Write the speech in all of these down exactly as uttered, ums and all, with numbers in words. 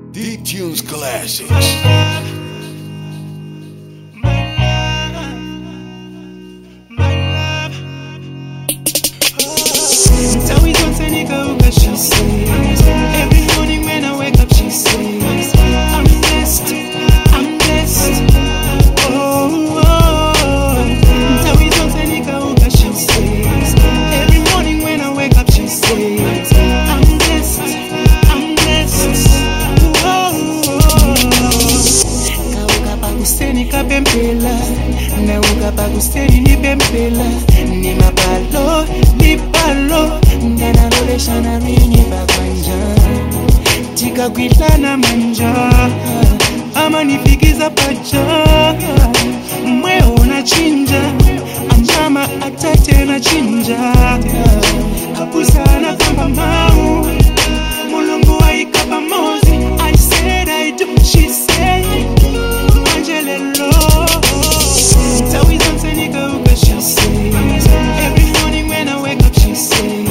Deep Tunes Classics. She says, every morning when I wake up, she says, I'm blessed, I'm blessed. Oh, oh. She says, every morning when I wake up, she says, I'm blessed, I'm blessed. Oh, oh. Kauka pagusteni kapempela, nauka pagusteni ni pempela, ni mapalo, ni palo. Nena lolesha na mini baganja tika kwitana manja ama nipigiza pacha mwe unachinja anjama atate na chinja kapusa na kamba mau mulungu waikapa mozi. I said I do, she said angelelo tawiza msenika uka. She says every morning when I wake up, she says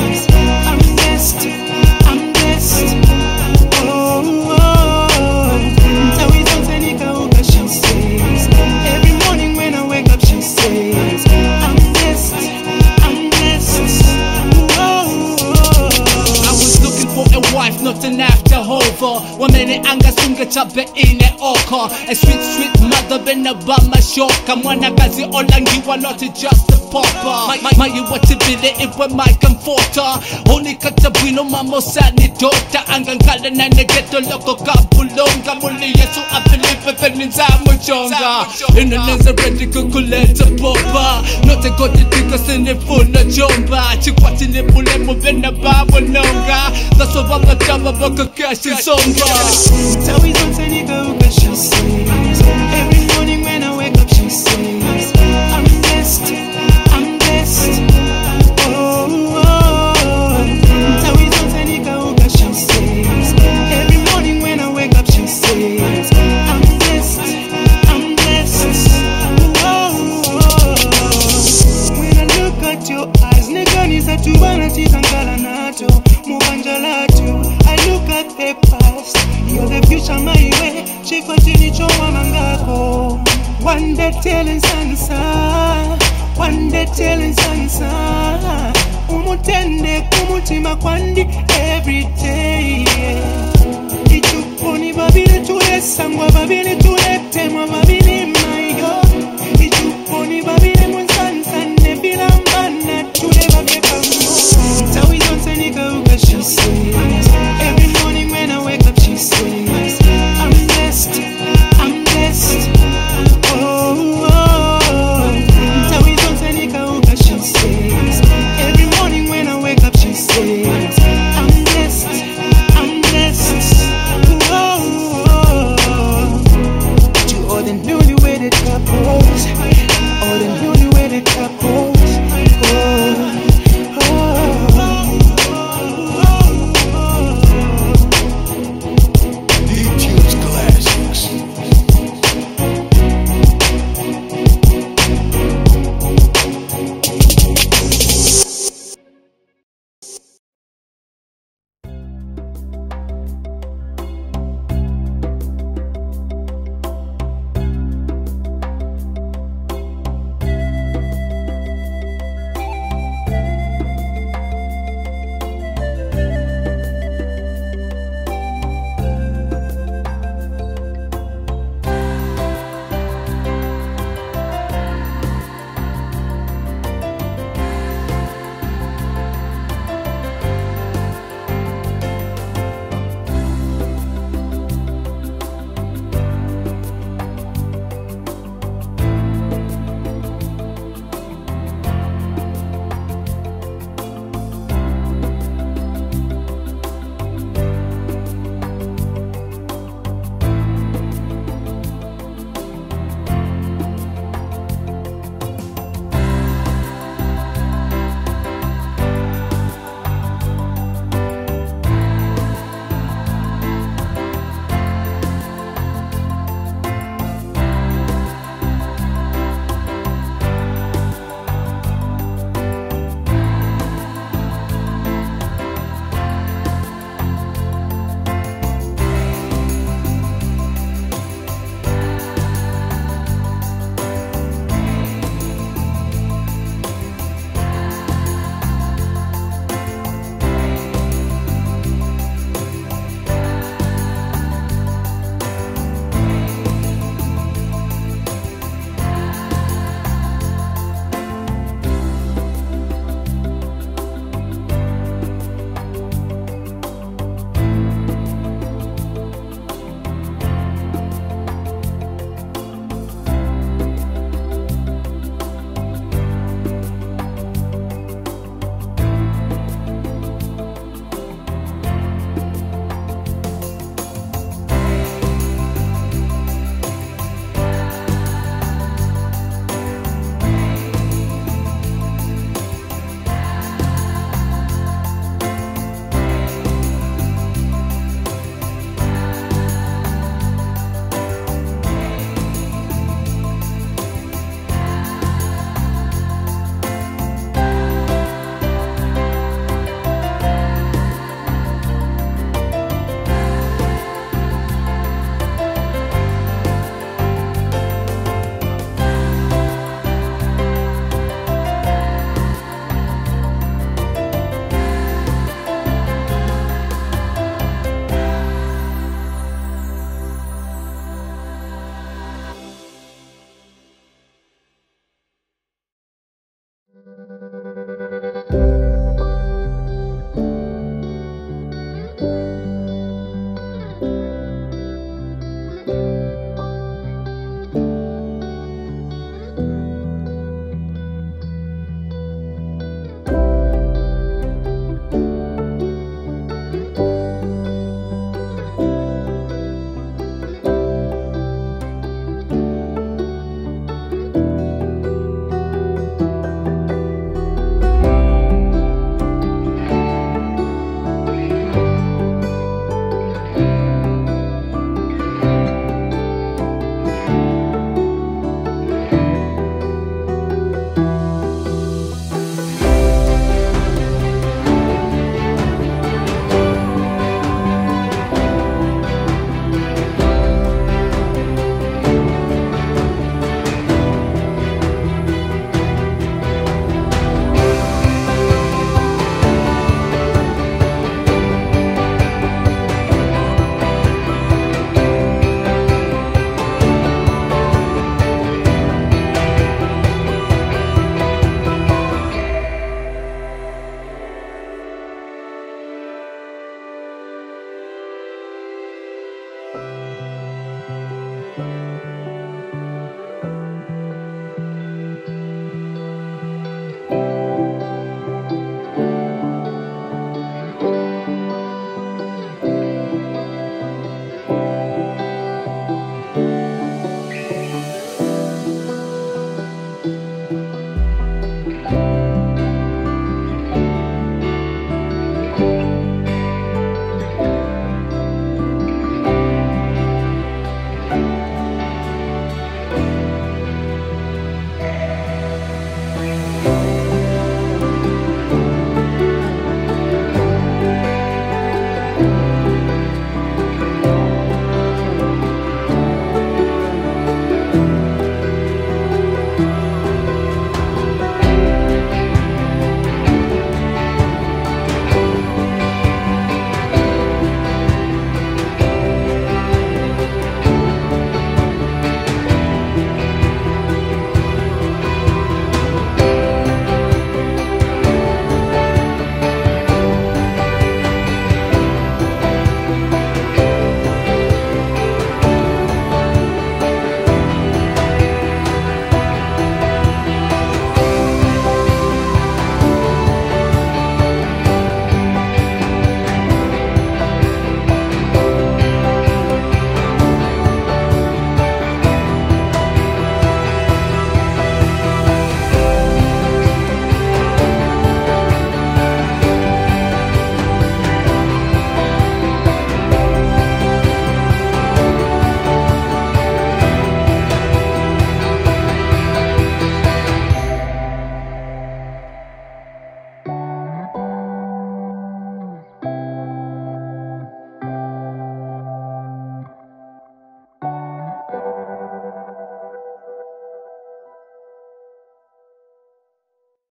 nothing after hover. One minute anga sunga chape ine oka. A sweet sweet mother been about my shoka. Mwana kazi olangiwa not just a popper. My my what bile it was my comforter. Only katabino mamo sani dota. Anga ngala na negeto loko kapulonga. Muli yesu I believe within nzamu chonga. In the nenza ready kukuleta popa. Not a god to take us in the full jomba. Chikwati ni pule muvena babu nonga. That's what I'm gonna jump up a cash in somber. Tawiza msenika uka. She says every morning when I wake up, she says I'm blessed, I'm blessed. Oh, oh. Tawiza msenika uka. She says every morning when I wake up, she says I'm blessed, I'm blessed. Oh, oh. When I look at your eyes, negani za tubana titangala nato mubanjalatu. I look at the past, you're the future my way. Chikwatini chowa mangako. One day telling sansa, one day telling sansa. Umutende kumutima kwandi every day.